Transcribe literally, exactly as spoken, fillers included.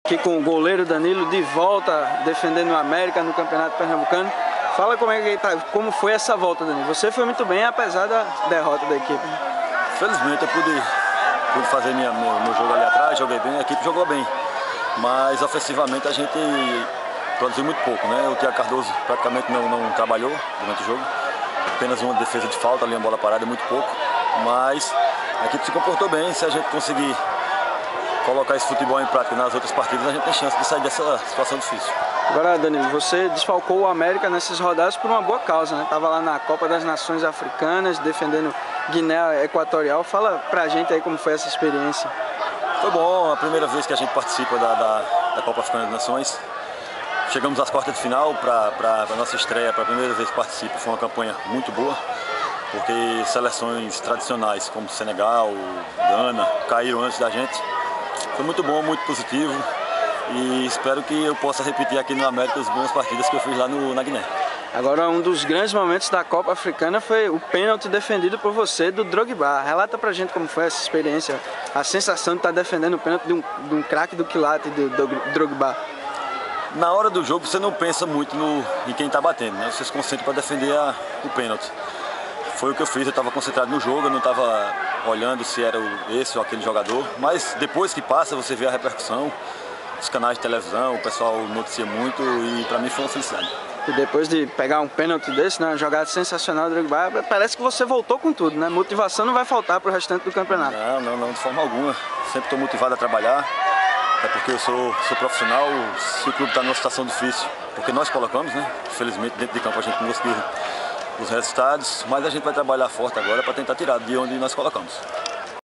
Aqui com o goleiro Danilo de volta, defendendo o América no Campeonato Pernambucano. Fala como, é que tá, como foi essa volta, Danilo. Você foi muito bem, apesar da derrota da equipe. Felizmente eu pude, pude fazer minha, meu, meu jogo ali atrás, joguei bem, a equipe jogou bem. Mas ofensivamente a gente produziu muito pouco, né? O Thiago Cardoso praticamente não, não trabalhou durante o jogo. Apenas uma defesa de falta ali, uma bola parada, muito pouco. Mas a equipe se comportou bem. Se a gente conseguir colocar esse futebol em prática nas outras partidas, a gente tem chance de sair dessa situação difícil. Agora, Danilo, você desfalcou o América nessas rodadas por uma boa causa, né? Tava lá na Copa das Nações Africanas, defendendo Guiné Equatorial. Fala pra gente aí como foi essa experiência. Foi bom, a primeira vez que a gente participa da, da, da Copa Africana das Nações. Chegamos às quartas de final para a nossa estreia, para a primeira vez que participo. Foi uma campanha muito boa, porque seleções tradicionais como Senegal, Gana, caíram antes da gente. Foi muito bom, muito positivo e espero que eu possa repetir aqui no América as boas partidas que eu fiz lá no, na Guiné. Agora, um dos grandes momentos da Copa Africana foi o pênalti defendido por você do Drogba. Relata pra gente como foi essa experiência, a sensação de estar defendendo o pênalti de um, de um craque do quilate, do, do Drogba. Na hora do jogo você não pensa muito no, em quem está batendo, né? Você se concentra para defender a, o pênalti. Foi o que eu fiz, eu estava concentrado no jogo, eu não estava olhando se era esse ou aquele jogador. Mas depois que passa você vê a repercussão, os canais de televisão, o pessoal noticia muito e para mim foi uma felicidade. E depois de pegar um pênalti desse, né, uma jogada sensacional do Drogba, parece que você voltou com tudo, né? Motivação não vai faltar para o restante do campeonato. Não, não, não, de forma alguma. Sempre estou motivado a trabalhar. É porque eu sou, sou profissional, se o clube está numa situação difícil, porque nós colocamos, né? Infelizmente dentro de campo a gente não conseguiu os resultados, mas a gente vai trabalhar forte agora para tentar tirar de onde nós colocamos.